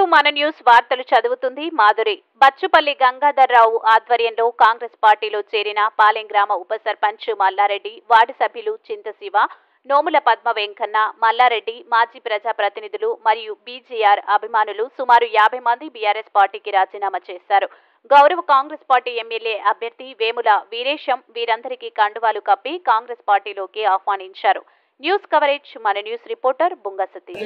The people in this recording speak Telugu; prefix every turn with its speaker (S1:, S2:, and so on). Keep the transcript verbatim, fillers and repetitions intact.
S1: మన న్యూస్ వార్తలు చదువుతుంది మాధురి. బచ్చుపల్లి గంగాధర్రావు ఆధ్వర్యంలో కాంగ్రెస్ పార్టీలో చేరిన పాలెం గ్రామ ఉప సర్పంచ్ మల్లారెడ్డి, వార్డు సభ్యులు చింతశివ, నోముల పద్మ వెంకన్న, మల్లారెడ్డి, మాజీ ప్రజాప్రతినిధులు మరియు బీజేఆర్ అభిమానులు సుమారు యాభై మంది బీఆర్ఎస్ పార్టీకి రాజీనామా చేశారు. గౌరవ కాంగ్రెస్ పార్టీ ఎమ్మెల్యే అభ్యర్థి వేముల వీరేశం వీరందరికీ కండువాలు కప్పి కాంగ్రెస్ పార్టీలోకి ఆహ్వానించారు. న్యూస్ కవరేజ్ మన న్యూస్ రిపోర్టర్ బుంగ సతీష్.